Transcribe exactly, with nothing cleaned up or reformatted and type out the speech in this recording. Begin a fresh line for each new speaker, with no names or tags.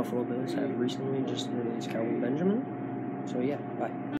Buffalo Bills have recently just released Kelvin Benjamin. So yeah, bye.